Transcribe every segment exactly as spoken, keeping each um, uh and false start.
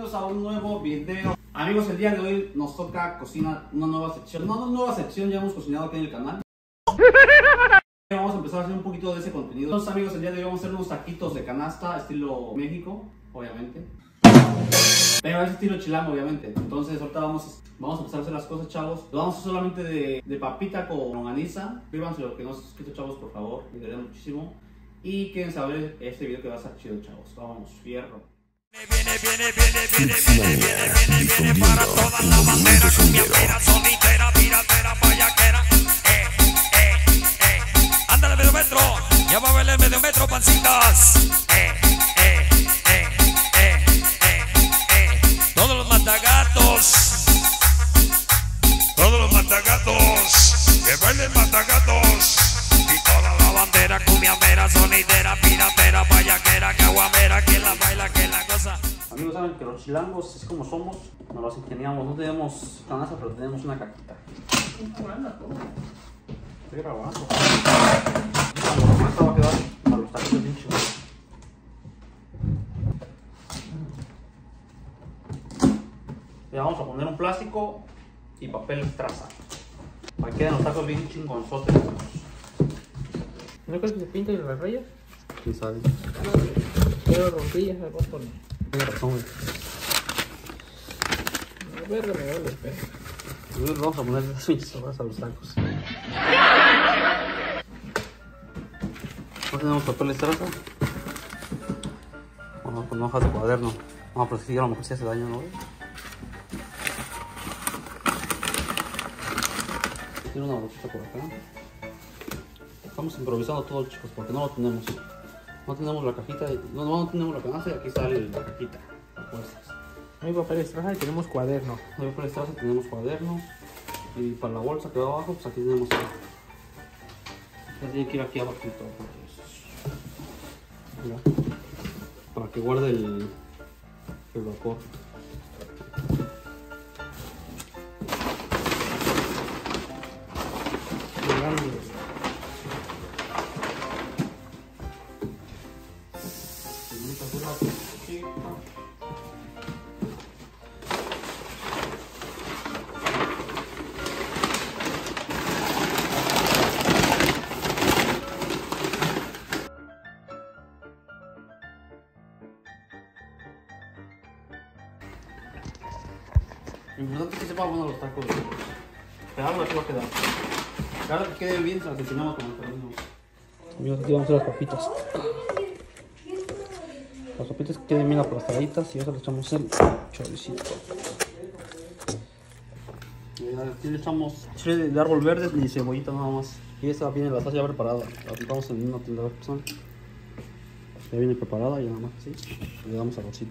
bienvenidos a un nuevo video. Amigos, el día de hoy nos toca cocinar una nueva sección. No, una nueva sección, ya hemos cocinado aquí en el canal. Vamos a empezar a hacer un poquito de ese contenido. Entonces, amigos, el día de hoy vamos a hacer unos taquitos de canasta, estilo México, obviamente. Pero es estilo chilango, obviamente. Entonces, ahorita vamos, vamos a empezar a hacer las cosas, chavos. Lo vamos a hacer solamente de, de papita con longaniza. Suscríbanse lo que no se han suscrito, chavos, por favor. Me ayudaría muchísimo. Y quieren saber este video que va a estar chido, chavos. Vamos, fierro. Viene, viene, viene, viene, viene, viene, viene, viene para toda la bandera, cumbiambera, solitera, piratera, payaquera. Eh, eh, eh. Ándale medio metro, ya va a verle medio metro, pancitas. Eh, eh, eh, eh, eh, eh. Todos los matagatos, todos los matagatos, que bailen matagatos. Y toda la bandera, cumbiambera, sonidera, piratera, payaquera, caguamera, que la baila, que la cosa. Amigos, saben que los chilangos, es como somos, nos los ingeniamos. No tenemos canasta, pero tenemos una caquita. Estoy grabando. Esta va a quedar para los taquitos bien chidos. Le vamos a poner un plástico y papel estraza para que queden los tacos bien chingonzotes. ¿No crees que se pinta y las rayas? ¿Quién sabe? Pero rompillas las vas a poner. Tienes razón, güey. A ver, me vale el perro. Entonces vamos a poner las pinches hojas a los tacos. No tenemos papel estraza. Vamos a poner hojas de cuaderno. Vamos a proteger, a lo mejor si hace daño, ¿no, güey? Tiene una bolsita por acá. Estamos improvisando todo, chicos, porque no lo tenemos. No tenemos la cajita, no, no tenemos la canasta y aquí sale la cajita. No hay papel estraza y tenemos cuaderno. No hay papel estraza, tenemos cuaderno. Y para la bolsa que va abajo, pues aquí tenemos. Ya tiene que ir aquí abajo y todo. Mira, para que guarde el, el vapor. Lo importante es que sepa bueno los tacos. Pegarlo así va a quedar. Ahora que quede bien, se las enseñamos con el cariño. Amigos, aquí vamos a hacer las papitas. Las papitas que queden bien aplastaditas y ahora le echamos el choricito. Y aquí le echamos chile de árbol verde y cebollita nada más. Y esta viene la salsa ya preparada. La compramos en una tienda de persona. Ya viene preparada y nada más así. Le damos arrocito.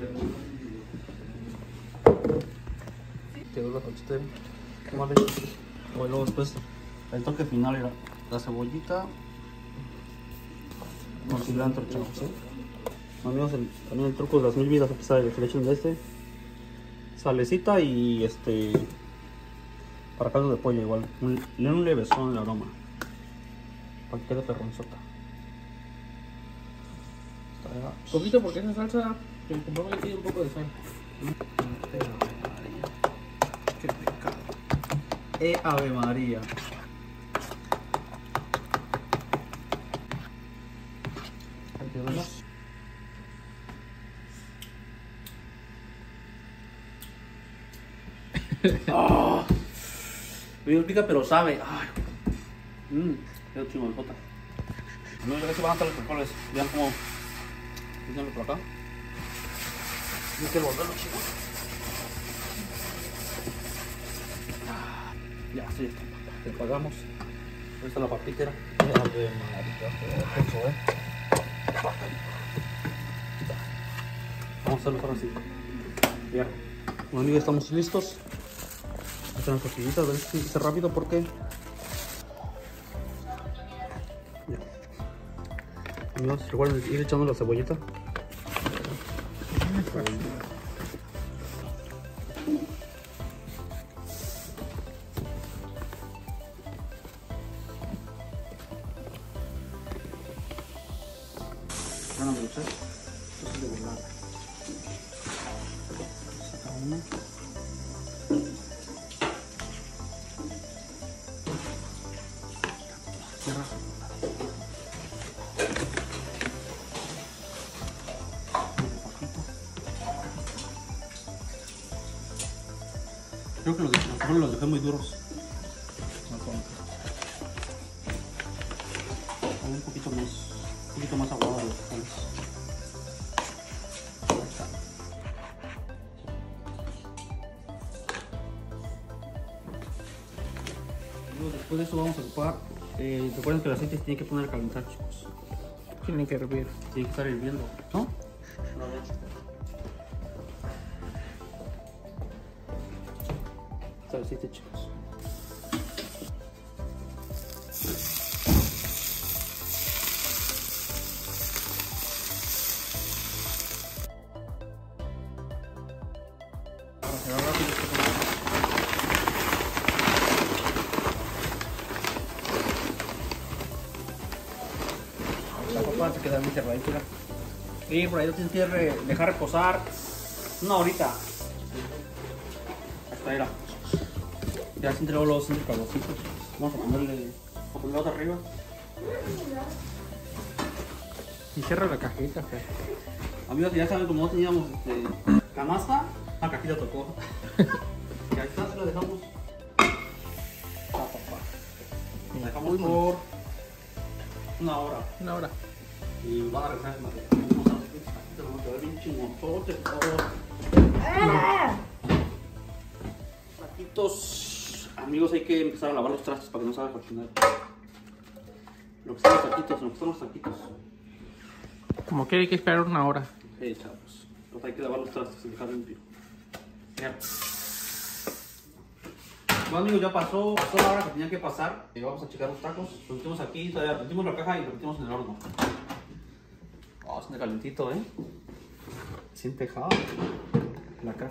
Quedó la salsita. Vale. Luego después el toque final era la cebollita con cilantro, chavos, ¿sí? Amigos, el, también el truco de las mil vidas, a pesar de que le echen de este, salecita y este para caldo de pollo igual, un, un levesón el aroma para que quede perronzota. Poquito porque esa salsa que compramos le tiene un poco de sal. Qué pecado. Eh, Ave María. Oh, me pica pero sabe. Ay. Mmm, qué chimalpota. No sé si van a estar los frijoles. Vean cómo. Fíjense por acá. Hay que volverlo, chicos. Ya, sí, te pagamos. Ahí está la papitera. Ave María, eso, eh. Vamos a hacerlo ahora así. Ya. Bueno, amigos, estamos listos. Echan las tortillitas, a ver si tiene que ser rápido porque. Ya. Amigos, recuerden ir echando la cebollita. Bueno, amigos, esto es de volar. Una. Cierra. Creo que los, los, los dejé muy duros. Un poquito más, un poquito más aguado de los frijoles. Después de eso vamos a ocupar, eh, recuerden que el aceite se tiene que poner a calentar, chicos. Tiene que hervir. Tiene que estar hirviendo, ¿no? Está el aceite, chicos. Para cerrar rápido este papá se queda bien cerradito. Y por ahí lo tienes que dejar reposar una horita. Hasta ahí. Ya se entregó los calorcitos. Vamos a ponerle, a ponerle otra arriba. Y cierra la cajita, Fer. Amigos, ya saben, como no teníamos este, canasta, la cajita tocó. Y ahí está, se la dejamos. Ah, papá. La dejamos por una hora. Una hora. Y van a regresar más. Vamos a ver bien chingonzote, todo. Taquitos. Amigos, hay que empezar a lavar los trastes para que no se haga cocinar. Lo que están los taquitos, lo que están los taquitos. Como que hay que esperar una hora. Sí, chavos. Pues hay que lavar los trastes y dejar limpio. Ya. Bueno, amigos, ya pasó, pasó la hora que tenía que pasar. Y vamos a checar los tacos. Los metimos aquí, todavía metimos la caja y lo metimos en el horno. Oh, siente calentito, ¿eh? Siente jao la caja.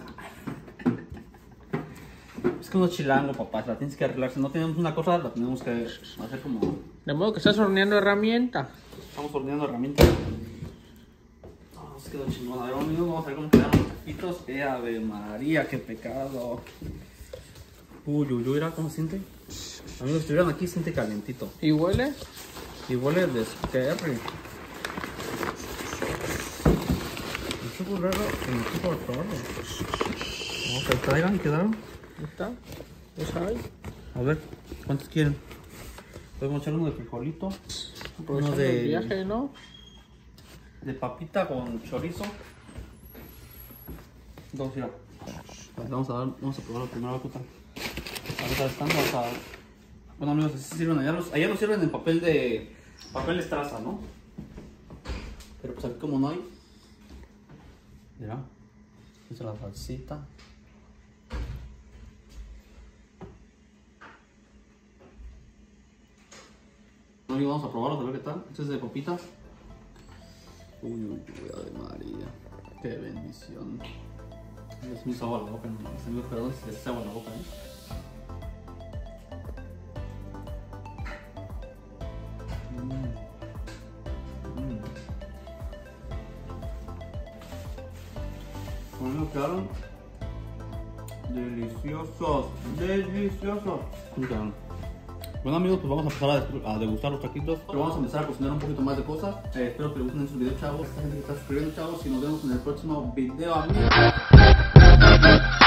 Es que uno chilango, papá, la tienes que arreglar. Si no tenemos una cosa, la tenemos que hacer como... De modo que estás horneando herramienta. Estamos horneando herramientas. Oh, nos quedó chingón. A ver, amigos, vamos a ver cómo quedan los taquitos. ¡Eh, Ave María, qué pecado! Uy, uy, uy, mira cómo siente. Amigos, si estuvieran aquí, siente calentito. ¿Y huele? Y huele de Sperry. Es algo raro que me estoy cortando. Vamos a traigan, quedaron. ¿Ahí está? ¿Esa hay? A ver, ¿cuántos quieren? Podemos echar uno de frijolito. Uno Aprovechando de, el viaje, ¿no? de papita con chorizo. Dos, mira. Vamos a, dar, vamos a probar la primera puta. Ahorita están, vamos a... Bueno, amigos, así se sirven allá. Los, allá los sirven en papel de... papel estraza, ¿no? Pero pues aquí como no hay... Mira. Esta es la salsita. Amigos, vamos a probarlo, a ver qué tal. Este es de papitas. Uy, uy, uy, Ave María. Qué bendición. Es mi sabor a la boca, no mames. Amigos, perdón si les hago la boca, ¿eh? Mm. Mm. Bueno, quedaron deliciosos, deliciosos. ¿Cómo quedaron? Bueno, amigos, pues vamos a empezar a, a degustar los taquitos. Pero vamos a empezar a cocinar un poquito más de cosas. Eh, espero que les gusten estos videos, chavos. Esta gente que está suscribiendo, chavos. Y nos vemos en el próximo video, amigos.